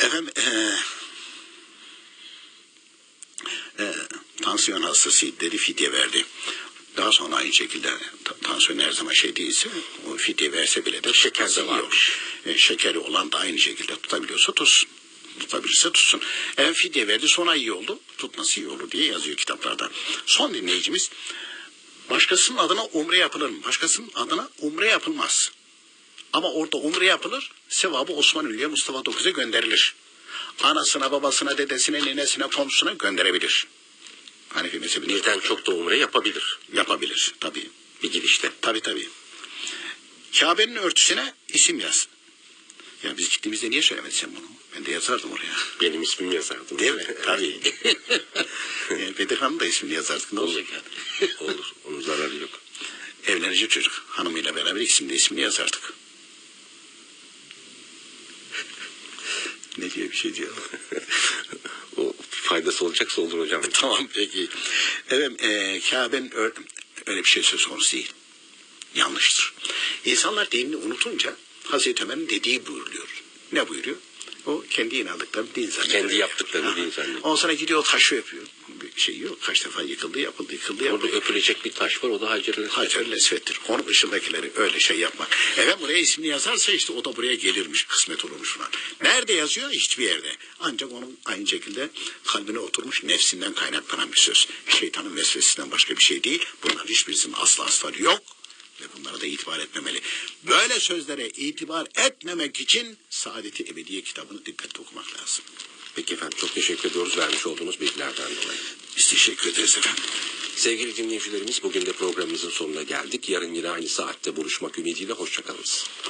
Efendim tansiyon hastasıydı dedi, fidye verdi. Daha sonra aynı şekilde tansiyon her zaman şey değilse o fidye verse bile de şeker de varmış. Şekeri olan da aynı şekilde tutabiliyorsa tutsun. Tutabilirse tutsun. Fidye verdi, sonra iyi oldu. Tutması iyi olur diye yazıyor kitaplarda. Son dinleyicimiz, başkasının adına umre yapılır mı? Başkasının adına umre yapılmaz. Ama orada umre yapılır, sevabı Osmanlı'ya, Mustafa Dokuz'a gönderilir. Anasına, babasına, dedesine, nenesine, komşusuna gönderebilir. Hanefi mezhebinde. Birden çok da umre yapabilir. Yapabilir tabii. Bir gidişte. Tabii. Kabe'nin örtüsüne isim yaz. Ya biz gittiğimizde niye söylemedin sen bunu? Ben de yazardım oraya. Benim ismimi yazardım. Değil mi? Tabii. Bedirhan'ın da ismini yazardık. Ne olacak yani? Olur. Onun zararı yok. Evlenecek çocuk. Hanımıyla beraber ismini yazardık. Ne diyor, bir şey diyor. O faydası olacaksa olur hocam. Tamam peki. Evet, Kabe'nin öyle bir şey söz konusu değil. Yanlıştır. İnsanlar dinini unutunca Hazreti Ömer'in dediği buyuruluyor. Ne buyuruyor? O kendi inandıklarını din zannediyor. Kendi yaptıklarını din zannediyor. Ondan sonra gidiyor taşı öpüyor. Bir şey yok. Kaç defa yıkıldı. Orada öpülecek bir taş var. O da Hacer-ül Esved'dir. Onun dışındakileri öyle şey yapmak. Buraya ismini yazarsa işte o da buraya gelirmiş. Kısmet olurmuş falan. Nerede yazıyor? Hiçbir yerde. Ancak onun aynı şekilde kalbine oturmuş, nefsinden kaynaklanan bir söz. Şeytanın vesvesesinden başka bir şey değil. Bunların hiçbirisinin asla astarı yok. Ve bunlara da itibar etmemeli. Böyle sözlere itibar etmemek için Saadet-i Ebediye kitabını dikkatle okumak lazım. Peki efendim, çok teşekkür ediyoruz vermiş olduğunuz bilgilerden dolayı. Biz teşekkür ederiz efendim. Sevgili dinleyicilerimiz, bugün de programımızın sonuna geldik. Yarın yine aynı saatte buluşmak ümidiyle hoşçakalınız.